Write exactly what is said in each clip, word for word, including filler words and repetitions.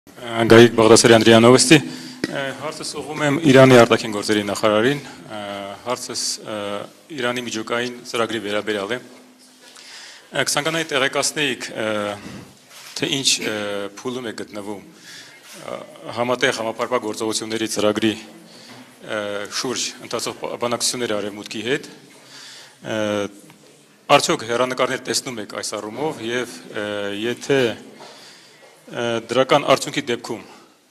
Գայիկ Բաղդասարյան րիա նովոստի, հարցս ուղղում եմ Իրանի արտաքին գործերի նախարարին, հարցս Իրանի միջուկային ծրագրի վերաբերյալ է։ Կցանկանայի տեղեկացնեիք, թե ինչ փուլում է գտնվում համատեղ համապարփակ գործողությունների ծրագրի շուրջ ընթացող բանակցությունները Արևմուտքի հետ, արդյոք հեռանկարներ տեսնում եք այս առումով եւ եթե դրական արդյունքի դեպքում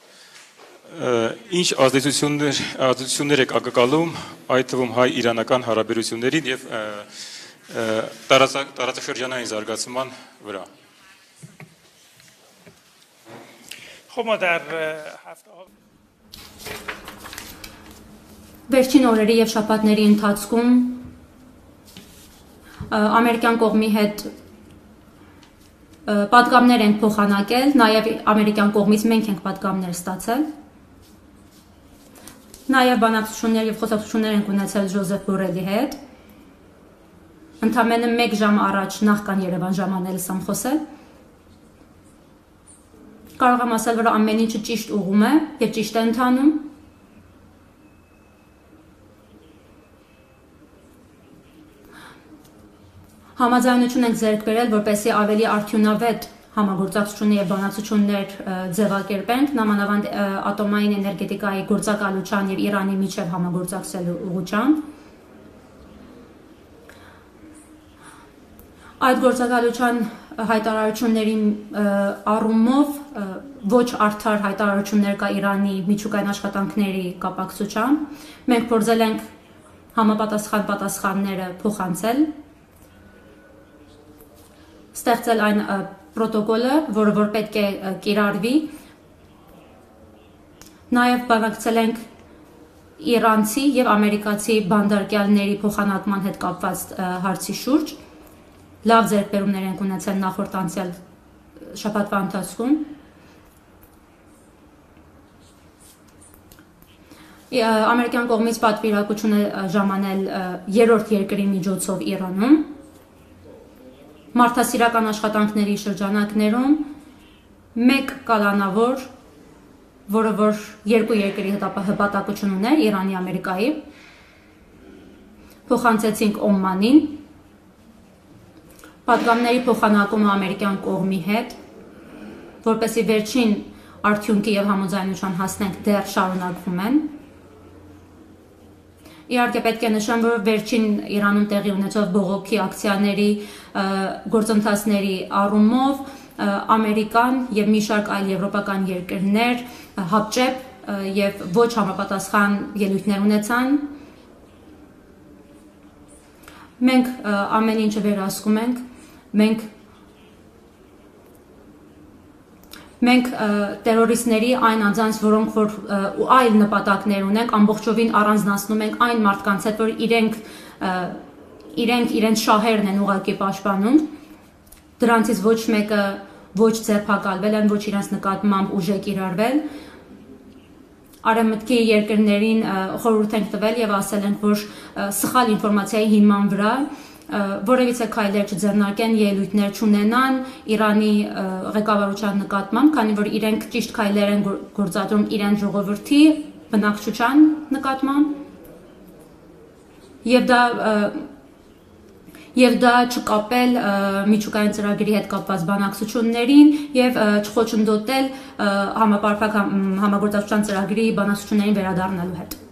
ինչ ազդեցություններ ազդեցություններ եք ակնկալում այդ թվում հայ-իրանական հարաբերություններին եւ տարածաշրջանային զարգացման վրա։ Վերջին օրերի եւ շաբաթների ընթացքում ամերիկյան կողմի հետ պատգամներ ենք փոխանակել, նաև ամերիկյան կողմից մենք ենք պատգամներ ստացել։ Նաև բանակցություններ եւ խոսակցություններ ենք ունեցել Ջոզեֆ Բորելի հետ։ Ընդամենը մեկ ժամ առաջ նախքան Երևան ժամանելս եմ խոսել։ Կարող եմ ասել, որ ամեն ինչը ճիշտ ուղում է եւ ճիշտ է ընթանում։ Համաձայնություն ենք ձեռք բերել, որպեսզի ավելի արդյունավետ համագործակցություններ եւ բանակցություններ ձևակերպենք, նամանավանդ ատոմային էներգետիկայի գործակալության եւ Իրանի միջև համագործակցելու ուղղությամբ։ Այդ գործակալության հայտարարությունների առումով ոչ արդար հայտարարություններ կա Իրանի միջուկային աշխատանքների կապակցությամբ։ Մենք փորձել ենք համապատասխան պատասխանները փոխանցել, ստեղծել այն պրոտոկոլը, որը որ պետք է կիրառվի։ Նաև բանակցել ենք իրանցի եւ ամերիկացի բանդարկյալների փոխանակման հետ կապված հարցի շուրջ։ Լավ ձեռքբերումներ ենք ունեցել նախորդ անցյալ շաբաթվա ընթացքում։ Ամերիկյան կողմից պատվիրակություն է ժամանել երրորդ երկրի միջոցով Իրանում։ Մարդասիրական աշխատանքների շրջանակներում մեկ կալանավոր, որը որ երկու երկրի հպատակություն ուներ Իրանի Ամերիկայի, փոխանցեցինք Օմանին, պատգամների փոխանակումը ամերիկյան կողմի հետ, որպեսզի վերջին արդյունքի եւ համաձայնության հասնենք դեռ շարունակվում են։ Իհարկե պետք է նշեմ, որ վերջին Իրանում տեղի ունեցող բողոքի ակցիաների գործընթացների առումով Ամերիկան եւ մի շարք այլ եվրոպական երկրներ հապճեպ եւ ոչ համապատասխան ելույթներ ունեցան։ Մենք ամեն ինչը վերահսկում ենք, մենք Մենք տերորիստների այն անձանց, որոնք որ այլ նպատակներ ունենք, ամբողջովին առանձնացնում ենք այն մարդկանց հետ, որ իրենք իրենք իրենց շահերն են ուղղակի պաշտպանում։ Դրանցից ոչ մեկը ոչ ձերբակալվել են, ոչ իրենց նկատմամբ ուժ է կիրառվել։ Արևմուտքի երկրներին խորհուրդ ենք տվել եւ ասել ենք, որ սխալ ինֆորմացիայի հիման վրա որևիցե քայլեր չձեռնարկեն, ելույթներ չունենան Իրանի ղեկավարության նկատմամբ, քանի որ իրենք ճիշտ քայլեր են գործադրում իրենց ժողովրդի բնակչության նկատմամբ, եւ դա եւ դա չկապել միջուկային ծրագրի հետ կապված բանակցություններին եւ չխոչընդոտել համապարփակ համագործակցության ծրագրի բանակցություններին վերադառնալու հետ։